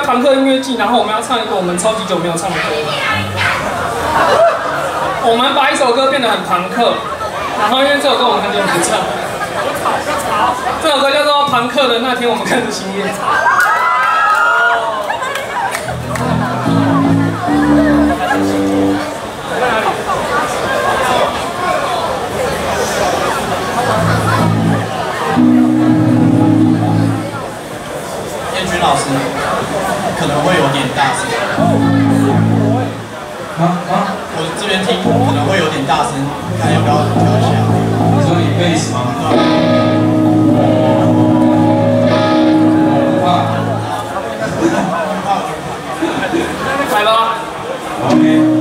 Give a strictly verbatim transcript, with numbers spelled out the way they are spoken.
朋克音乐季，然后我们要唱一个我们超级久没有唱的歌。我们把一首歌变得很朋克，然后因为这首歌我们很久没唱。这首歌叫做《朋克的那天我们看着星夜》。 彦君老师可能会有点大声。 啊啊！ 我这边听可能会有点大声，看要不要调一下。 你说你贝斯吗？ 来吧。 OK。